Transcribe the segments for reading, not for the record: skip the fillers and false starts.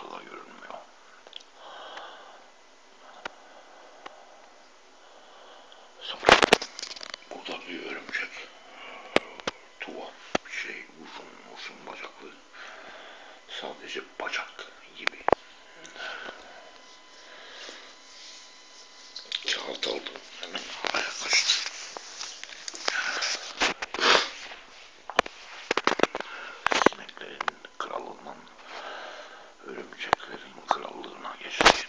ortada görünmüyor. Sonra burada bir örümcek. Tuhaf bir şey, uzun bacaklı. Sadece bacak gibi. Kağıt aldım. Hemen havaya kaçtı. Sineklerin kralından örümceklerin krallığına geçti.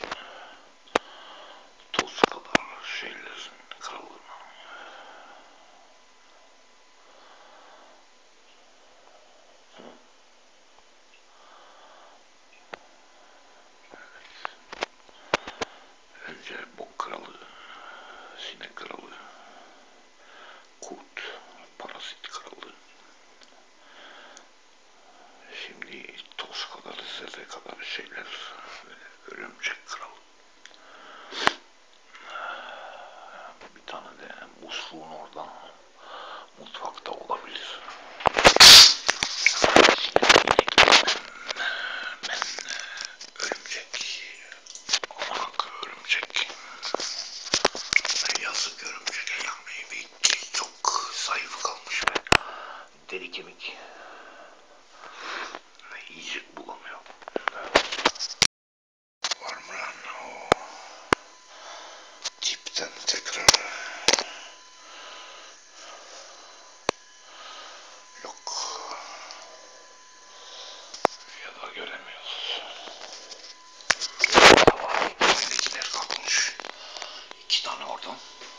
Toz kadar şeylerin krallığına. Önce bok kralı, sinek kralı, kurt, parasit kralı. Şimdi toz kadar, zerre kadar şeyler ve örümcek kralı. Bir tane de musluğun orada mutfakta olabilir. Ben örümcek. Anak örümcek. Yazık örümcek. Yani çok zayıf kalmış ve deri kemik. Yiyecek bulamıyor. Var mı lan o tipten tekrar? Yok. Ya da göremiyoruz. Buradakiler kalkmış. 2 tane oradan.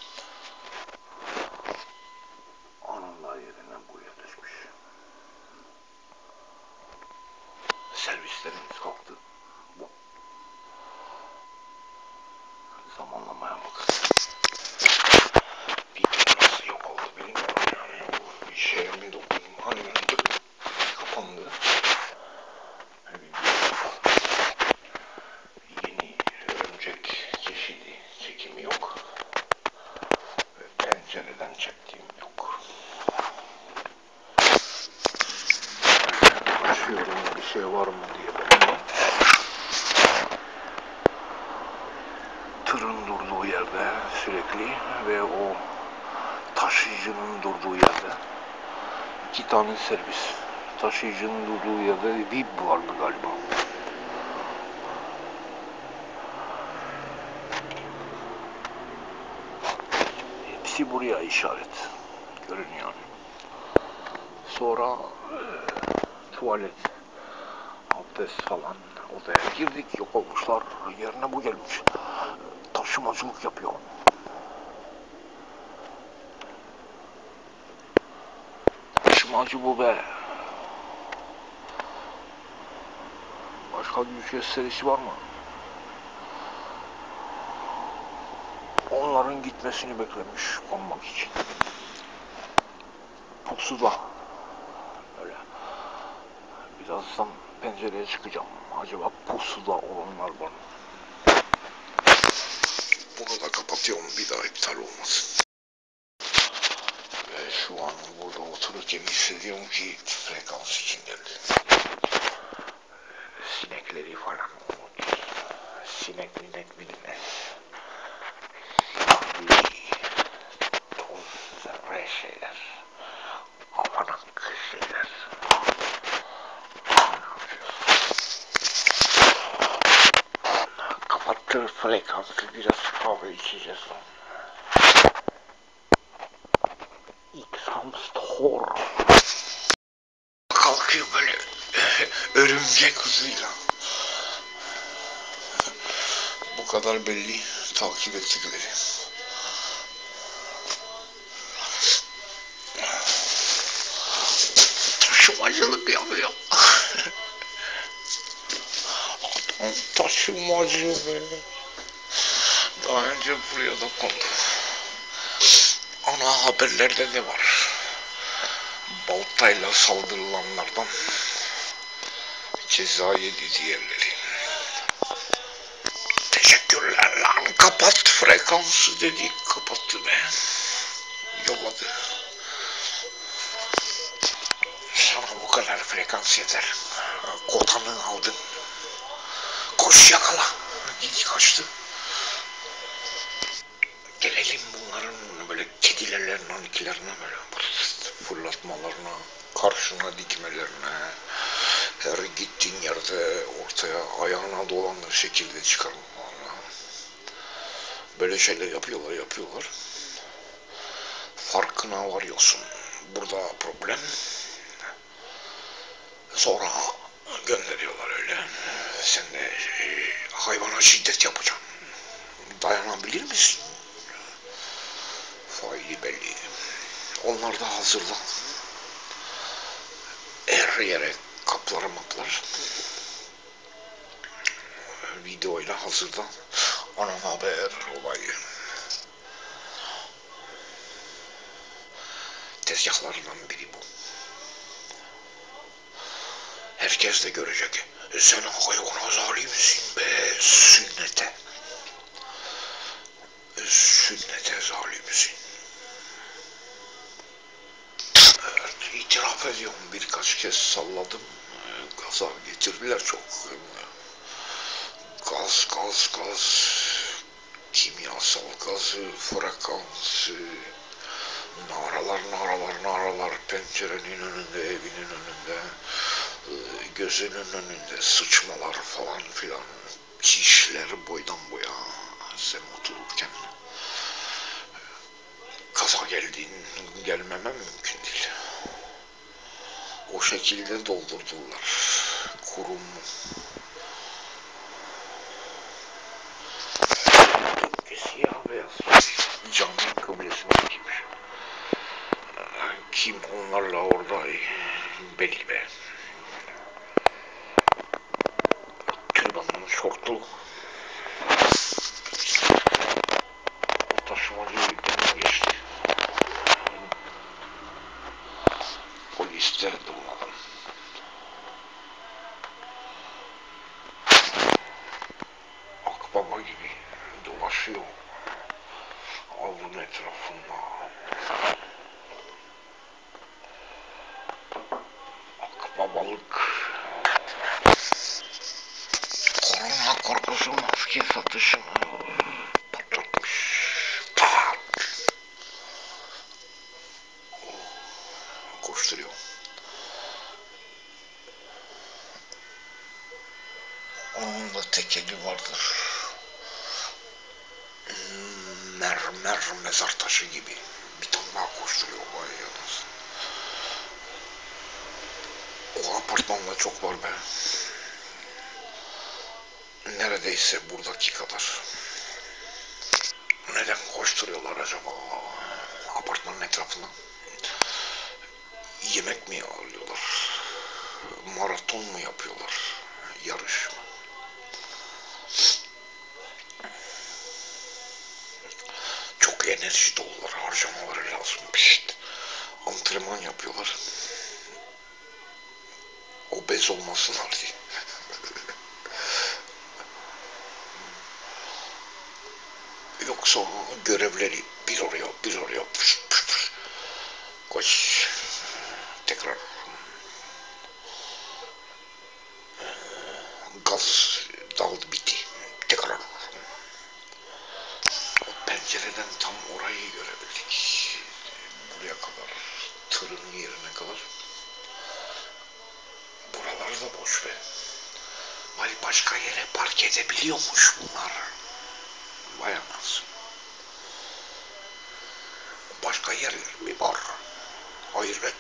Anında yerine buraya düşmüş. Servislerimiz kalktı. Bu zamanlamaya bak. Bir nasıl yok oldu bilmiyorum yani. Bir şeye mi dokundum? Hani kapandı. Yeni örümcek çeşidi çekimi yok. Ve pencereden çektiğim yok. Açıyorum bir şey var mı diye bakıyorum. Tırın durduğu yerde sürekli ve o taşıyıcının durduğu yerde 2 tane servis. Taşıyıcının durduğu yerde VIP vardı galiba. Hepsi buraya işaret görünüyor. Sonra tuvalet, abdest falan odaya girdik, yok olmuşlar. Yerine bu gelmiş. Taşımacılık yapıyor. Taşımacı bu be. Başka güç gösterisi var mı? Onların gitmesini beklemiş konmak için. Pusuda. Öyle. Birazdan pencereye çıkacağım. Acaba pusuda olanlar var mı? Bunu da kapatıyorum, bir daha iptal olmasın. Ve şu an burada otururken hissediyorum ki frekans için geldi. Sinekleri falan unut. Sinek bilmez. Toz, zerre şeyler. Avanak şeyler. Kapattı frekansı, biraz kahve içeceğiz. It comes horror. Kalkıyor böyle örümcek hızıyla. Bu kadar belli takip ettikleri. Taşımacılık yapıyor. Adam taşımacı be. Daha önce buraya da kondu. Ana haberlerde ne var? Baltayla saldırılanlardan ceza yedi diğerleri. Teşekkürler lan, kapat frekansı dedi, kapattı be. Yolladı. Sana bu kadar frekans yeter. Kotanı aldın. Koş yakala. Gidi kaçtı. Gelelim bunların böyle kedilerle nanikilerine böyle fırlatmalarına, karşına dikmelerine, her gittiğin yerde ortaya ayağına dolanır şekilde çıkarmalarına. Böyle şeyler yapıyorlar. Farkına varıyorsun. Burada problem. Sonra gönderiyorlar öyle. Sen de hayvana şiddet yapacaksın. Dayanabilir misin? Faili belli. Onlar da hazırda. Her yere kaplar maplar. Videoyla hazırda. Ana haber olayı. Tezgahlarından biri bu. Herkes de görecek. Sen hayvana zalimsin be, sünnete. Sünnete zalimsin. Evet, itiraf ediyorum, birkaç kez salladım. Gaza getirdiler çok. Gaz. Kimyasal gazı, frekansı. Naralar, pencerenin önünde, evinin önünde, gözünün önünde sıçmalar falan filan, çişler boydan boya. Sen otururken gaza gelmemem mümkün değil. O şekilde doldurdular kurumu. Siyah beyaz camın kıblesine gitmiş. Kim onlarla orada belli be. Türbanlı, şortlu. Taşımacı yüklemeye geçti. Polis de durmadan. Akbaba gibi dolaşıyor avlunun etrafında. Akbabalık. Korona korkusu maske satışını patlatmış. Tak. Koşturuyor. Onun da tek eli vardır. Mermer mezar taşı gibi. Bir tane daha koşturuyor. Vay yalnız. O apartmanda çok var be. Neredeyse buradaki kadar. Neden koşturuyorlar acaba? Apartmanın etrafında. Yemek mi alıyorlar? Maraton mu yapıyorlar? Yarış mı? Çok enerji dolular, harcamaları lazım. Pişt. Antrenman yapıyorlar. Obez olmasınlar diye. Yoksa görevleri bir oraya pış. Koş. Tekrar gaz daldı bitti. Tekrar pencereden tam orayı görebildik. Buraya kadar, tırın yerine kadar. Buralar da boş be. Ay başka yere park edebiliyormuş bunlar. Vay anasını. Başka yer mi var? Hayret.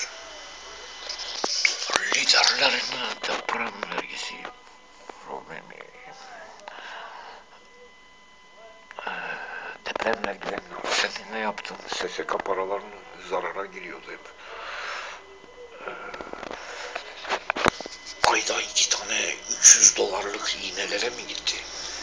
Liderlerin deprem vergisi problemi. Deprem vergilerini seninle yaptığın SSK paralarının zarara giriyordu hep. Ayda 2 tane 300 dolarlık iğnelere mi gitti?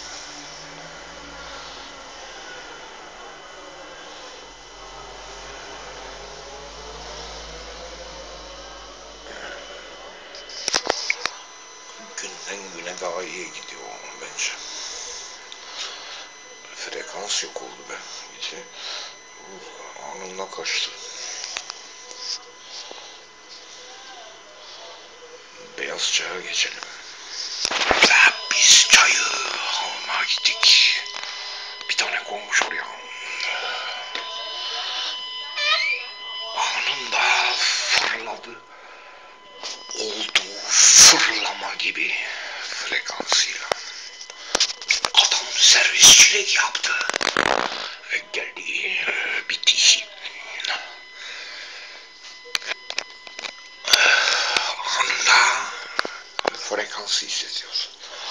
Günden güne daha iyi gidiyor bence. Frekans yok oldu be. İçi anında kaçtı. Beyaz çağa geçelim. Pis yaptı. Geldi. Bitti işi. Anında frekansı hissediyorsun.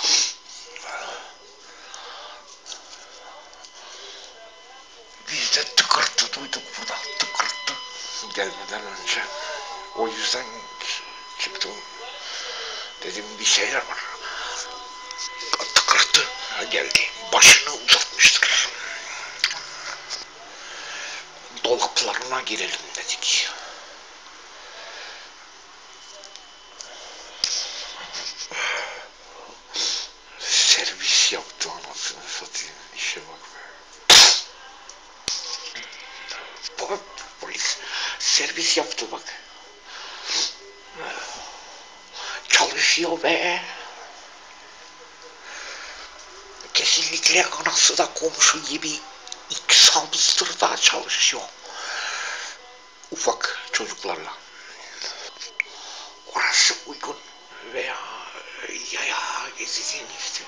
Biz de tıkırtı duyduk burada. Tıkırtı. Gelmeden önce. O yüzden çıktım. Dedim bir şeyler var. Tıkırtı geldi. Başını uzatmıştır. Dolaplarına girelim dedik. Servis yaptı anasını satayım. İşe bak be. Bak polis servis yaptı bak. Çalışıyor be. Kesinlikle anası da komşu gibi iki hamster daha çalışıyor. Ufak çocuklarla. Orası uygun veya yaya gezinin işte.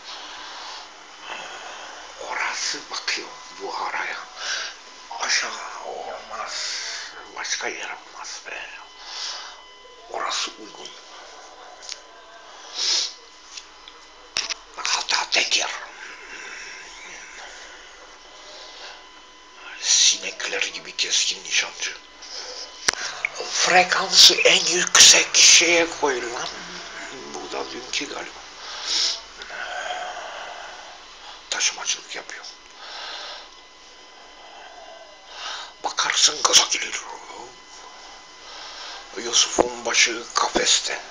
Orası bakıyor bu araya. Aşağı olmaz. Başka yer olmaz be. Orası uygun. Hatta tek yer. Sinekler gibi keskin nişancı. Frekansı en yüksek şeye koyulan. Bu da dünkü galiba. Taşımacılık yapıyor. Bakarsın gaza gelir. Yusuf'un başı kafeste.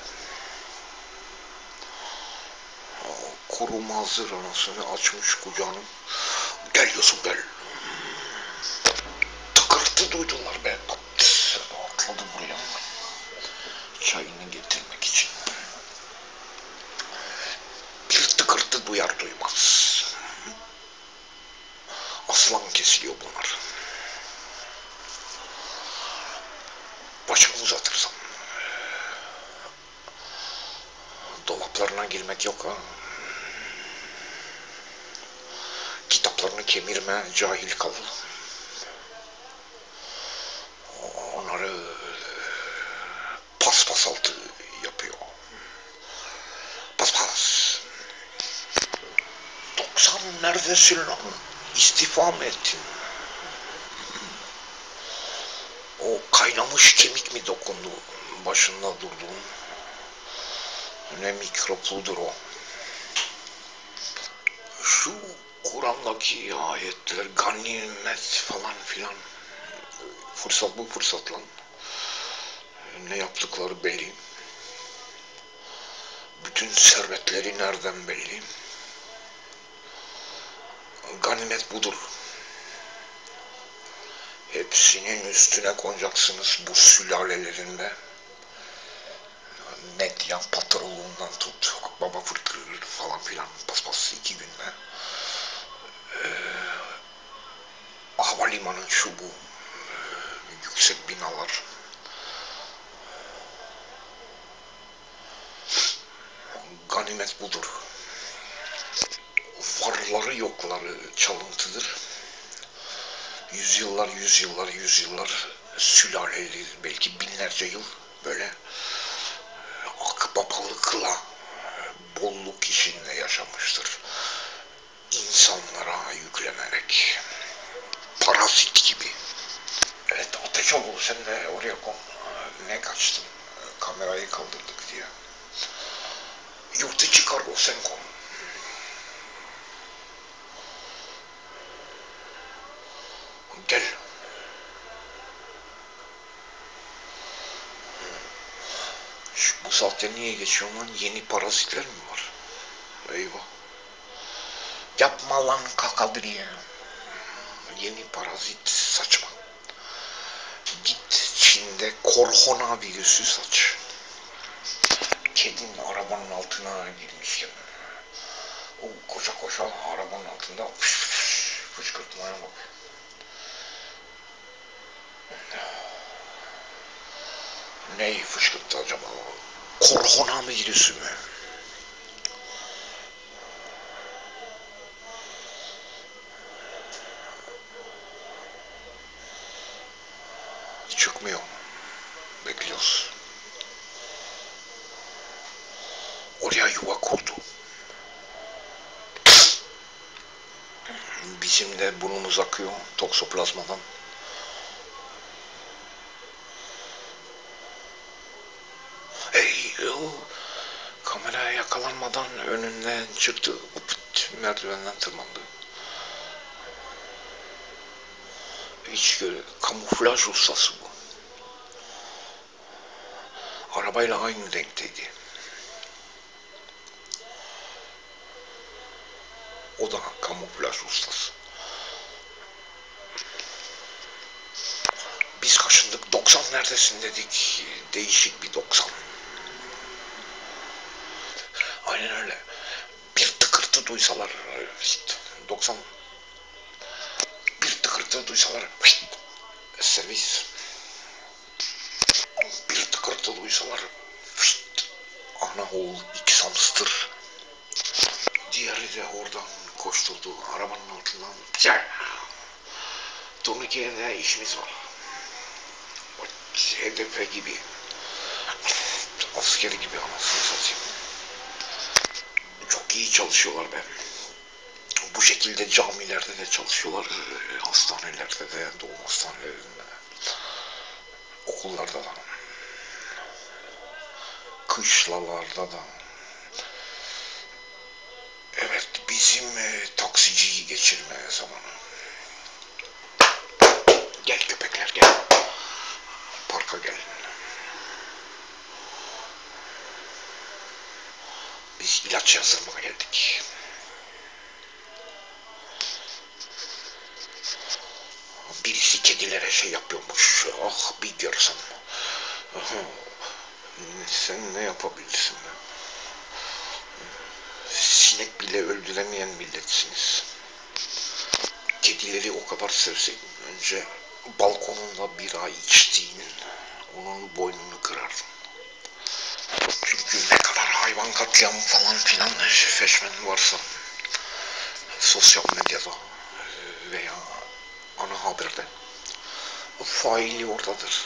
Kurum hazır anasını açmış kucağını. Gel Yusuf gel. Tıkırtı duydular be. Atladı buraya. Çayını getirmek için. Bir tıkırtı duyar duymaz. Aslan kesiliyor bunlar. Başımı uzatırsam. Dolaplarına girmek yok ha. Kitaplarını kemirme, cahil kal. Onları paspas altı yapıyor. Paspas. 90 neredesin lan? İstifa mı ettin? O kaynamış kemik mi dokundu başında durduğun? Ne mikropludur o. Şu Kur'an'daki ayetler, ganimet falan filan. Fırsat bu fırsat lan. Ne yaptıkları belli. Bütün servetleri nereden belli. Ganimet budur. Hepsinin üstüne konacaksınız bu sülalelerinde. Medya patrolundan tut, Akbaba fırtırır falan filan paspas 2 günde. Havalimanı şu bu. Yüksek binalar. Ganimet budur. Varları yokları çalıntıdır. Yüzyıllar sülaleli belki binlerce yıl böyle akbabalıkla bolluk içinde yaşamıştır. İnsanlara yüklenerek parazit gibi. Evet Ateşoğlu sen de oraya kon. Ne kaçtın? Kamerayı kaldırdık diye. Yurt içi kargo sen kon. Gel. Bu saatte niye geçiyorum lan? Yeni parazitler mi var? Eyvah. Yapma lan Kakadriye. Yeni parazit saçma. Git Çin'de korona virüsü saç. Kedim arabanın altına girmişken. O koşa koşa arabanın altında fışkırtmaya bak. Neyi fışkırttı acaba? Korona virüsü mü? çıkmıyor. Bekliyoruz. Oraya yuva kurdu. Bizim de burnumuz akıyor toksoplazmadan. O kameraya yakalanmadan önünden çıktı. Merdivenden tırmandı. Hiç kamuflaj ustası bu. Arabayla aynı renkteydi. O da kamuflaj ustası. Biz kaşındık. 90 neredesin dedik. Değişik bir 90. Aynen öyle. Bir tıkırtı duysalar 90, bir tıkırtı duysalar servis, bir tıkırtı duysalar ana oğul 2 hamster. Diğeri de oradan koşturdu arabanın altından. Turnikeyle işimiz var. HDP gibi, askeri gibi anasını satayım. Çok iyi çalışıyorlar be. Bu şekilde camilerde de çalışıyorlar, hastanelerde de, doğum hastanelerinde, okullarda da, kışlalarda da. Evet, bizim taksiciyi geçirme zamanı. Gel köpekler gel. Parka gel. Biz ilaç yazdırmaya geldik. Birisi kedilere şey yapıyormuş. Ah bir görsem. Sen ne yapabilirsin be? Sinek bile öldüremeyen milletsiniz. Kedileri o kadar sevseydin önce balkonunda bir ay içtiğin onun boynunu kırardın. Çünkü ne kadar hayvan katliamı falan filan feşmen varsa sosyal medyada veya ana haberde faili oradadır.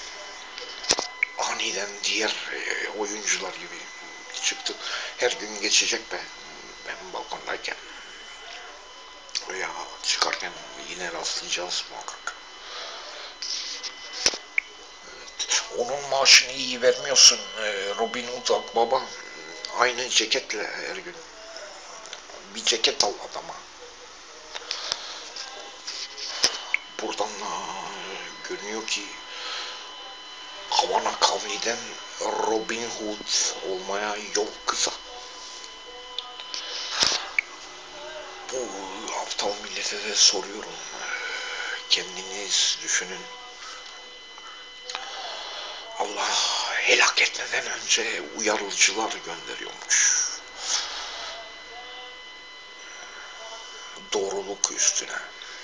Aniden diğer oyuncular gibi çıktı. Her gün geçecek be. Ben balkondayken veya çıkarken yine rastlayacağız muhakkak. Evet. Onun maaşını iyi vermiyorsun. Robin Hood Akbaba aynı ceketle her gün. Bir ceket al adama. Buradan görünüyor ki Havana kavmiden Robin Hood olmaya yol kısa. Bu aptal millete de soruyorum. Kendiniz düşünün. Allah helak etmeden önce uyarıcılar gönderiyormuş. Doğruluk üstüne.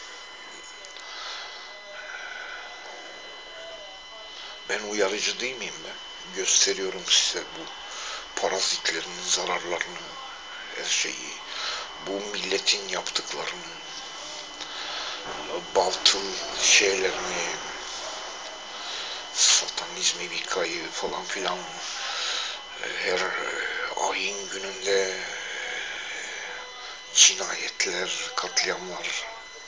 Ben uyarıcı değil miyim ben? Gösteriyorum size bu parazitlerin zararlarını, her şeyi, bu milletin yaptıklarını, batıl şeylerini, satanizmi, vikayı falan filan, her ayin gününde cinayetler, katliamlar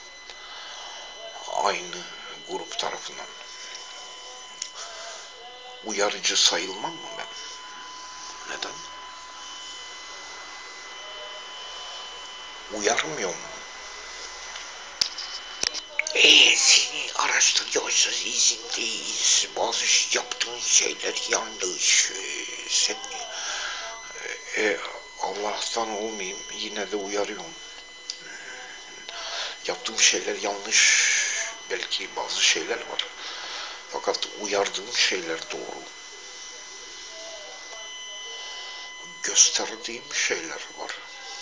aynı grup tarafından. Uyarıcı sayılmam mı ben? Neden? Uyarmıyor mu? Seni araştırıyoruz, izindeyiz. Bazı yaptığın şeyler yanlış. Sen Allah'tan olmayayım, yine de uyarıyorum. Yaptığım şeyler yanlış. Belki bazı şeyler var. Fakat uyardığım şeyler doğru. Gösterdiğim şeyler var.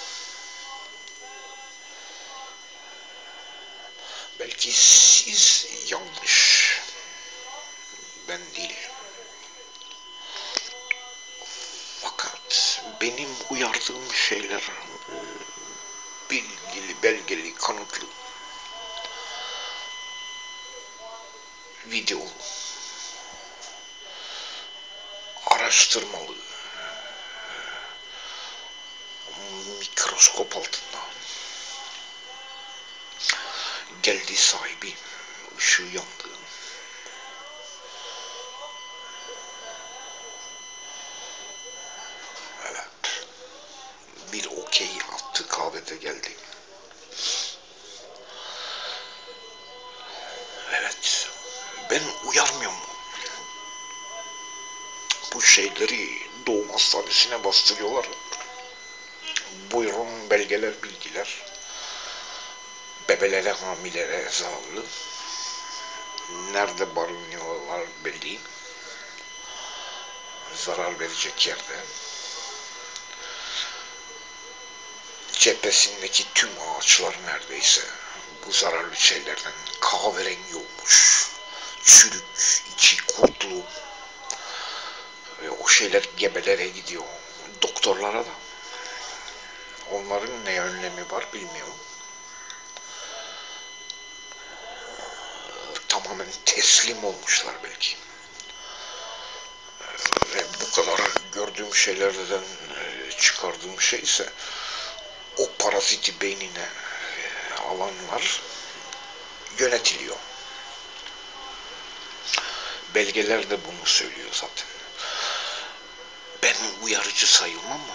Belki siz yanlış. Ben değil. Fakat benim uyardığım şeyler bilgili, belgeli, kanıtlı. Video araştırmalı. Mikroskop altında. Geldi sahibi. Işığı yandı. Evet. Bir okey attı, kahvede geldi. Evet. Ben uyarmıyorum. Bu şeyleri doğum hastanesine bastırıyorlar. Buyurun belgeler, bilgiler. Bebelere, hamilelere zararlı. Nerede barınıyorlar belli. Zarar verecek yerde. Cephesindeki tüm ağaçlar neredeyse bu zararlı şeylerden kahverengi olmuş. Çürük, içi kurtlu. Ve o şeyler gebelere gidiyor. Doktorlara da. Onların ne önlemi var bilmiyorum. Tamamen teslim olmuşlar belki. Ve bu kadar gördüğüm şeylerden çıkardığım şey ise o paraziti beynine alanlar yönetiliyor. Belgeler de bunu söylüyor zaten. Ben uyarıcı sayılmam ama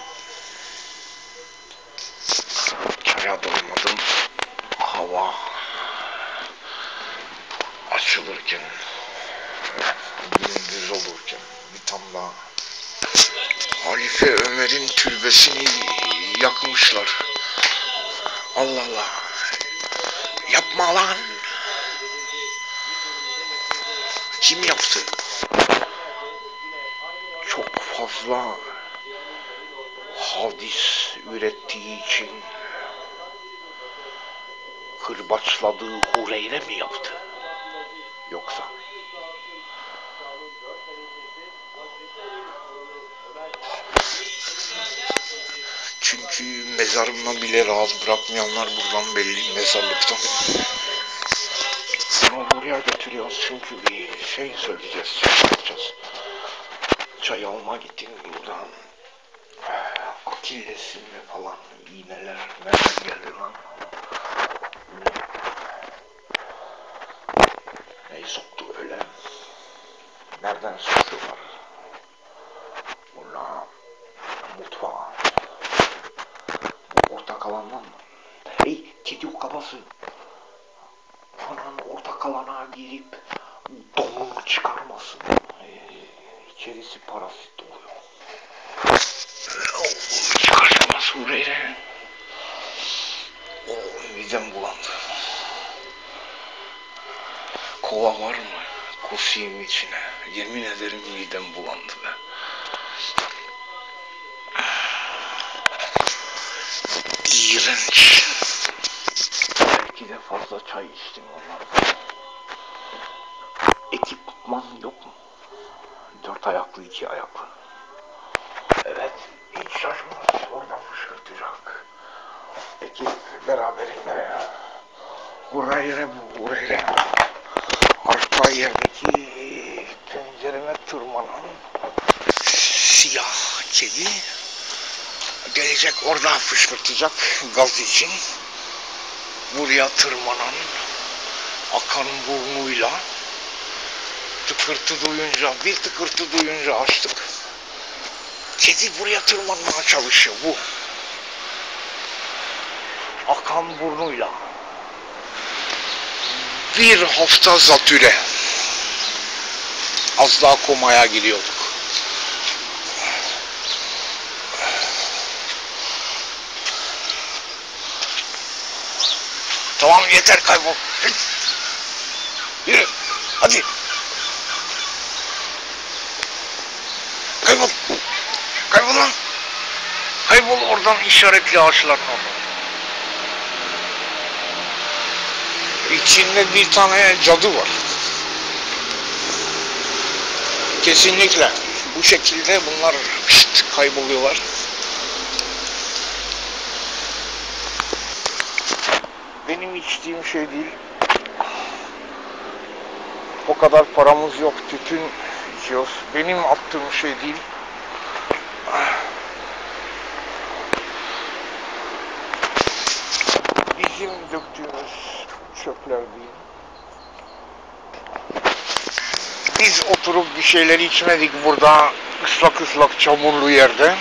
çaya dolmadım. Hava açılırken, gündüz olurken bir tam daha Halife Ömer'in türbesini yakmışlar. Allah Allah. Yapma lan. Kim yaptı? Çok fazla hadis ürettiği için kırbaçladığı Hureyre mi yaptı? Yoksa? Çünkü mezarımdan bile rahat bırakmayanlar buradan belli, mezarlıktan. Ama buraya götürüyoruz çünkü bir şey söyleyeceğiz, çay yapacağız. Çay alma gittim buradan. Akillesimle falan iğneler nereden geldi lan? Neyi soktu öyle? Nereden sokuyorlar? Buna mutfağa. Ortak alandan mı? Hey kedi o kafası. Falan ortak alana girip donunu çıkarmasın. İçerisi parasit oluyor. Çıkartamaz Hureyre. Midem bulandı. Kova var mı? Kusayım içine. Yemin ederim midem bulandı be. İğrenç. Belki de fazla çay içtim onlardan. Ekipman yok mu? 4 ayaklı 2 ayaklı. Evet. Hiç şaşmaz. Oradan fışkırtacak. Ekip beraberinde. Hureyre bu Hureyre. Arka yerdeki pencereme tırmanan siyah kedi gelecek oradan fışkırtacak gaz için. Buraya tırmanan akan burnuyla tıkırtı duyunca, bir tıkırtı duyunca açtık. Kedi buraya tırmanmaya çalışıyor bu. Akan burnuyla. Bir hafta zatüre. Az daha komaya giriyorduk. Tamam yeter kaybol. Yürü. Hadi. Kaybol. Kaybol lan. Kaybol oradan işaretli ağaçların orada. İçinde bir tane cadı var. Kesinlikle. Bu şekilde bunlar kayboluyorlar. Benim içtiğim şey değil. O kadar paramız yok. Tütün içiyoruz. Benim attığım şey değil. bizim döktüğümüz çöpler değil. Biz oturup bir şeyler içmedik burada ıslak ıslak çamurlu yerde.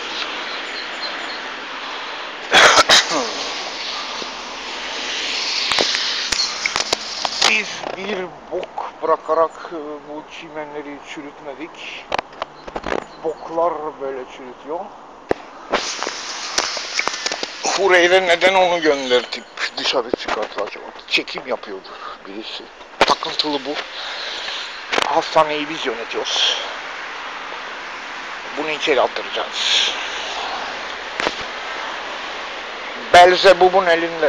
Biz bir bok bırakarak bu çimenleri çürütmedik. Boklar böyle çürütüyor. Hureyre neden onu gönderdik dışarı çıkarttı acaba? Çekim yapıyordur birisi. Takıntılı bu. Hastaneyi biz yönetiyoruz. Bunu içeri attıracağız. Belzebub'un elinde.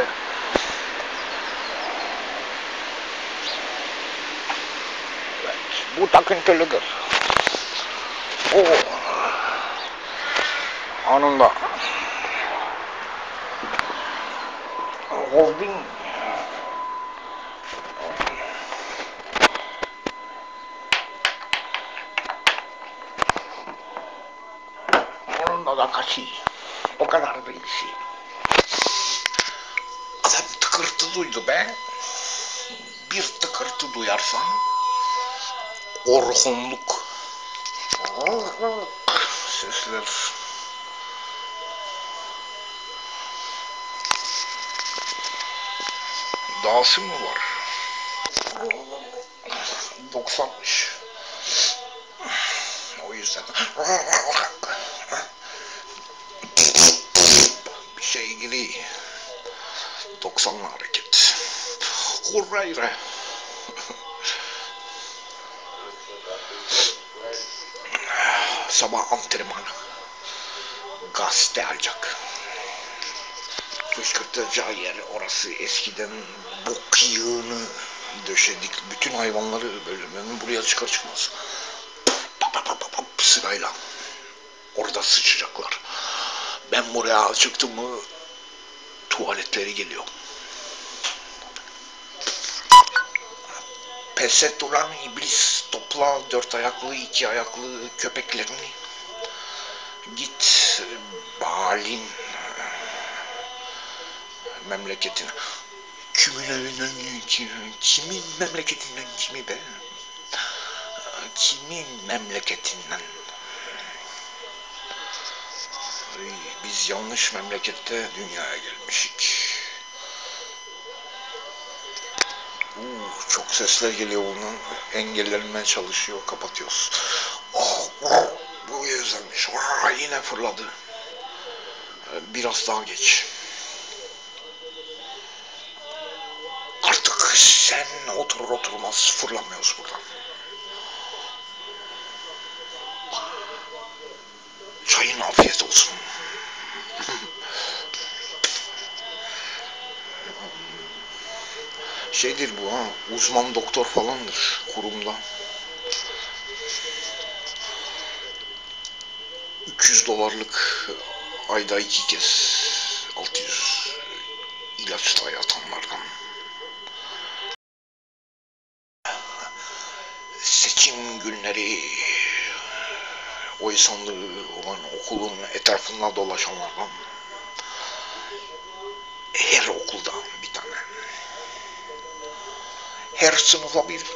Evet, bu takıntılıdır. O anında holding onunla da kaçıyor. O kadar da işi. Adam tıkırtı duydu be. Bir tıkırtı duyarsan orhunluk sesler. Dağısı mı var? 90'mış. O yüzden bir şey gibi 90'lı hareket. Hurrayre. Sabah antrenmanı. Gazete alacak. Fışkırtacağı yer orası. Eskiden bok yığını döşedik. Bütün hayvanları böyle ben buraya çıkar çıkmaz sırayla orada sıçacaklar. Ben buraya çıktım mı tuvaletleri geliyor. Pes et ulan iblis, topla 4 ayaklı 2 ayaklı köpeklerini. Git Balin memleketine. Kimin evinden, kimin memleketinden kimi be? Kimin memleketinden? Biz yanlış memlekette dünyaya gelmişik. Çok sesler geliyor bunun. Engellenmeye çalışıyor. Kapatıyoruz. Bu yüzdenmiş. Yine fırladı. Biraz daha geç. Artık sen oturur oturmaz fırlamıyoruz buradan. Çayın afiyet olsun. Şeydir bu ha, uzman doktor falandır kurumda. 300 dolarlık ayda 2 kez 600 ilaçla yatanlardan. Seçim günleri oy sandığı olan okulun etrafında dolaşanlardan. Her okulda bir tane. Her sınıfa bir.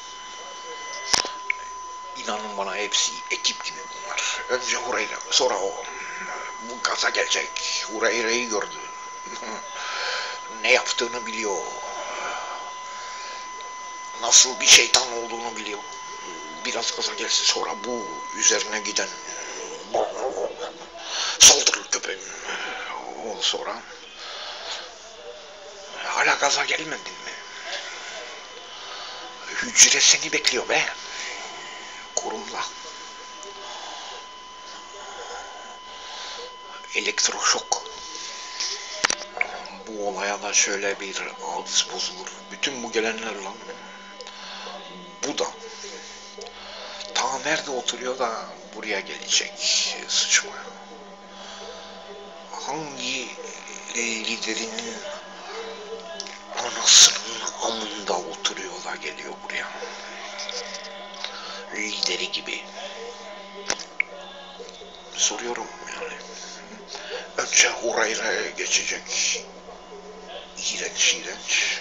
İnanın bana hepsi ekip gibi bunlar. Önce Hureyre, sonra o. Bu gaza gelecek. Hureyre'yi gördü. Ne yaptığını biliyor. Nasıl bir şeytan olduğunu biliyor. Biraz gaza gelsin sonra bu üzerine giden saldırır köpeğim. O sonra hala gaza gelmedin mi? Hücre seni bekliyor be. Kurumda. Elektroşok. Bu olaya da şöyle bir ağız bozulur. Bütün bu gelenler lan. Bu da. Ta nerede oturuyor da buraya gelecek sıçmaya. Hangi liderinin anasının amında oturuyor da geliyor buraya. Lideri gibi. Soruyorum yani. Önce Hureyre'ye geçecek. İğrenç iğrenç.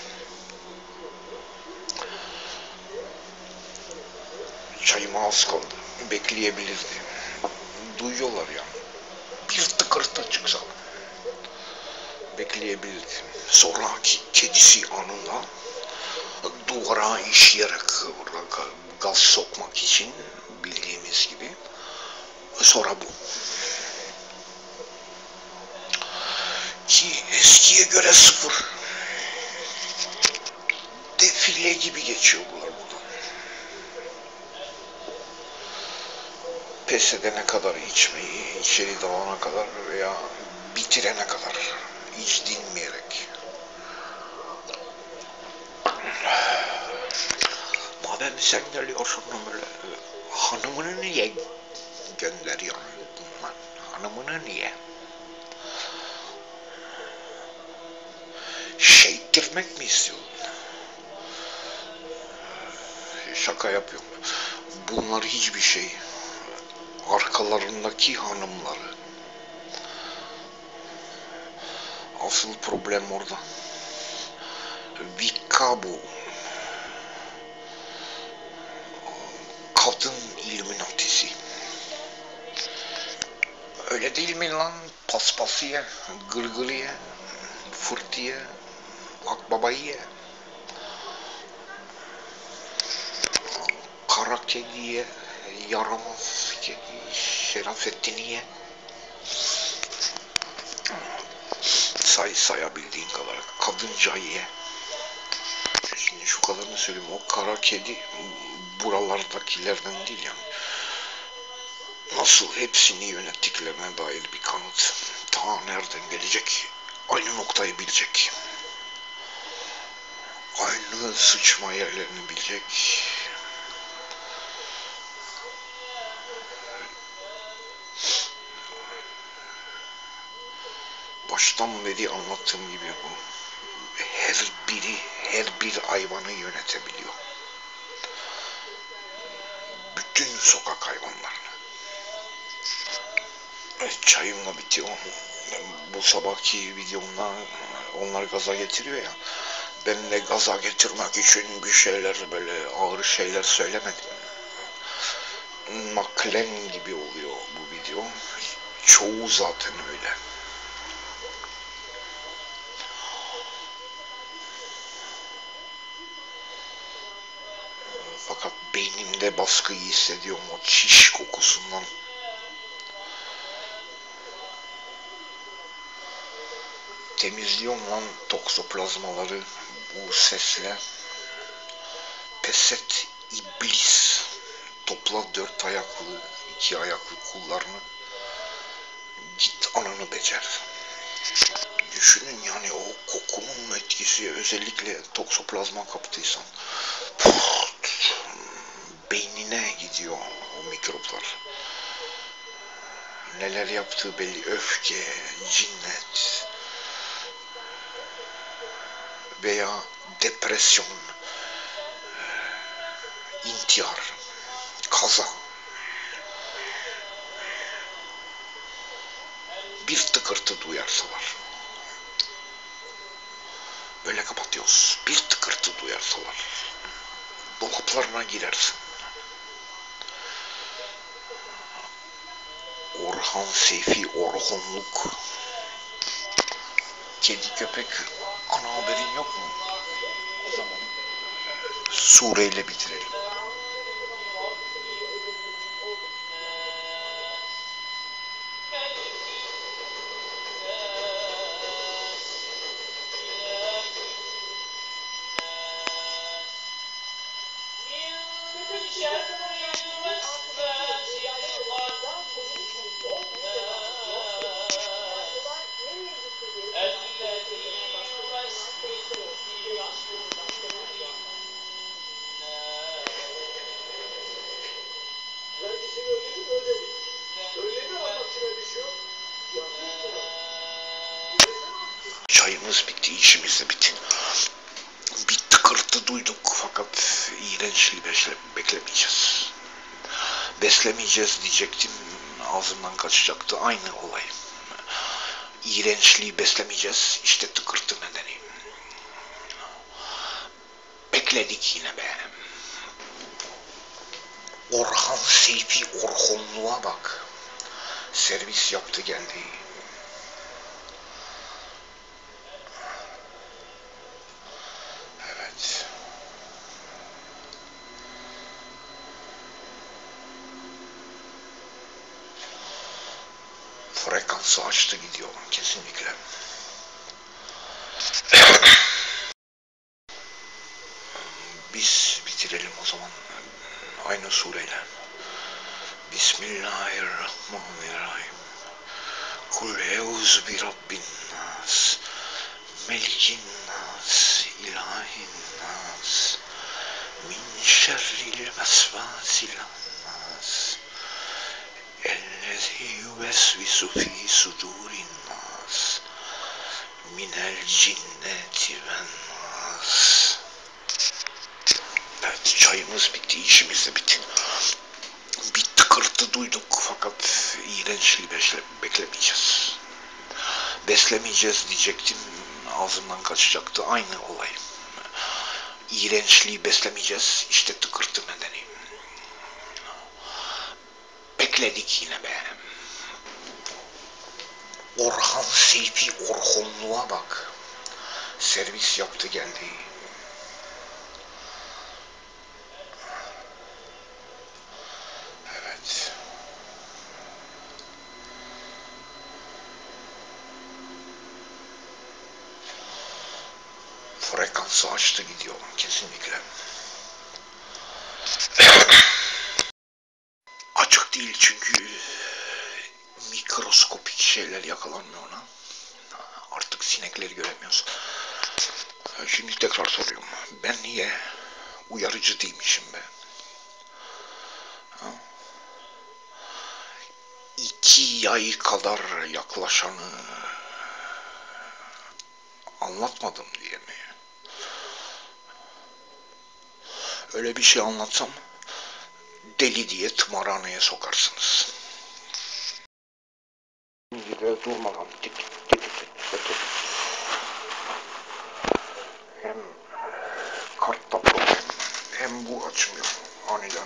Çayıma az kaldı. Bekleyebilirdi. Duyuyorlar yani. Bir tıkırtı çıksa bekleyebilirdi. Sonraki kedisi anında duvara işleyerek gaz sokmak için bildiğimiz gibi. Sonra bu. Ki eskiye göre sıfır. Defile gibi geçiyorlar burada. Pes edene kadar içmeyi, içeri dalana kadar veya bitirene kadar hiç dinmeyerek. Madem sen geliyorsun böyle, hanımını niye gönderiyorsun? Hanımını niye? Şeytirmek mi istiyorsun? Şaka yapıyorum. Bunlar hiçbir şey. Arkalarındaki hanımları. Asıl problem orada. Vika bu. Kadın illuminatisi. Öyle değil mi lan? Paspasıya, gırgırıya, fırtıya, akbabayı, kara kediye, yaramaz kedi, Şerafettin'iye. Sayabildiğin kadar. Kadıncayı. Şimdi şu kadarını söyleyeyim. O kara kedi buralardakilerden değil yani. Nasıl hepsini yönettiklerine dair bir kanıt. Ta nereden gelecek? Aynı noktayı bilecek. Aynı sıçma yerlerini bilecek. Baştan beri anlattığım gibi bu. Her bir hayvanı yönetebiliyor. Bütün sokak hayvanlarını. Çayımla bitiyor. Bu sabahki videomda onlar gaza getiriyor ya. Ben de gaza getirmek için bir şeyler, böyle ağır şeyler söylemedim. Naklen gibi oluyor bu video. Çoğu zaten öyle. Fakat beynimde baskıyı hissediyorum o çiş kokusundan. Temizliyorum lan toksoplazmaları bu sesle. Pes et iblis. Topla 4 ayaklı, 2 ayaklı kullarını. Git ananı becer. Düşünün yani o kokunun etkisi, özellikle toksoplazma kaptıysan. Beynine gidiyor o mikroplar. Neler yaptığı belli. Öfke, cinnet veya depresyon, intihar, kaza. Bir tıkırtı duyarsalar. Böyle kapatıyoruz. Bir tıkırtı duyarsalar. Dolaplarına girersin. Orhan Seyfi Orhonluk. Kedi köpek ana haberin yok mu? O zaman sureyle bitirelim. Çayımız bitti, işimiz de bitti. Bir tıkırtı duyduk fakat iğrençliği beklemeyeceğiz. Beslemeyeceğiz diyecektim, ağzımdan kaçacaktı. Aynı olay. İğrençliği beslemeyeceğiz, işte tıkırtı nedeni. Bekledik yine be. Orhan Seyfi Orhonluğa bak. Servis yaptı geldi. Evet. Frekansı açtı gidiyor kesinlikle. Biz bitirelim o zaman aynı sureyle. Bismillahirrahmanirrahim. Kul euzu bi rabbin nas, melikin nas, ilahin nas, min şerril vesvasil nas, ellezî yuvesvisu fî sudurin nas, minel cinneti ven nas. Evet, çayımız bitti, işimiz de bitti. Bir tıkırtı duyduk fakat iğrençliği beklemeyeceğiz. Beslemeyeceğiz diyecektim, ağzımdan kaçacaktı, aynı olay. İğrençliği beslemeyeceğiz, işte tıkırtı nedeni. Bekledik yine be. Orhan Seyfi Orhonluğa bak. Servis yaptı geldi. Evet. Frekansı açtı gidiyor kesinlikle. Açık değil çünkü mikroskopik şeyler yakalanmıyor ona. Artık sinekleri göremiyoruz. Şimdi tekrar soruyorum. Ben niye uyarıcı değilmişim be? 2 ay kadar yaklaşanı anlatmadım diye mi? Öyle bir şey anlatsam deli diye tımarhaneye sokarsınız. Şimdi durmadan tık tık tık tık. Hem kartta problem hem bu açmıyor aniden.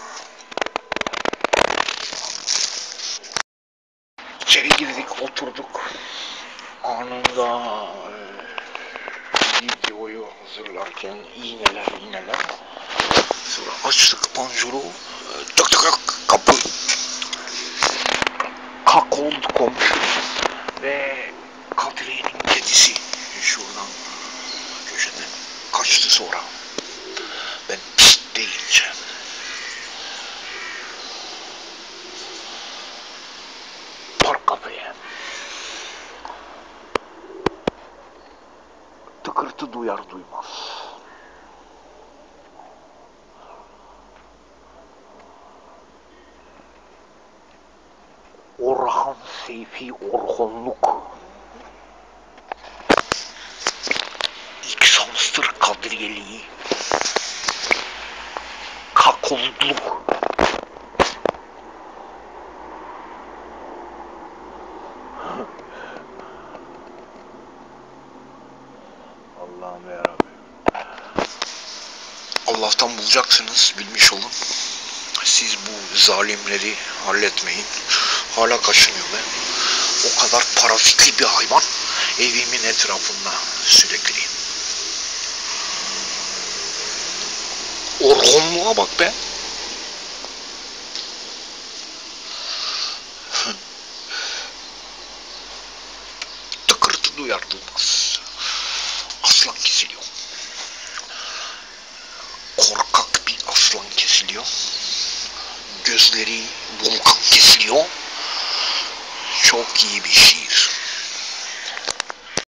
İçeri girdik, oturduk. Anında videoyu hazırlarken iğneler. Sonra açtık panjuru, tık tık tık kapı. Kak oldu komşu ve Kadriye'nin kedisi şuradan köşeden kaçtı sonra. Ben pist deyince. Park kafeye. Tıkırtı duyar duymaz. Orhan Seyfi Orhonluk. İksamstır Kadriyeliği. Kakoldluk. Allah'ım yarabbim. Allah'tan bulacaksınız, bilmiş olun. Siz bu zalimleri halletmeyin. Hala kaşınıyor be. O kadar parazitli bir hayvan evimin etrafında sürekli. Orhonluğa bak be. Tıkırtı duyar duymaz. Aslan kesiliyor. Korkak bir aslan kesiliyor. Gözleri volkan kesiliyor. Çok iyi bir şiir.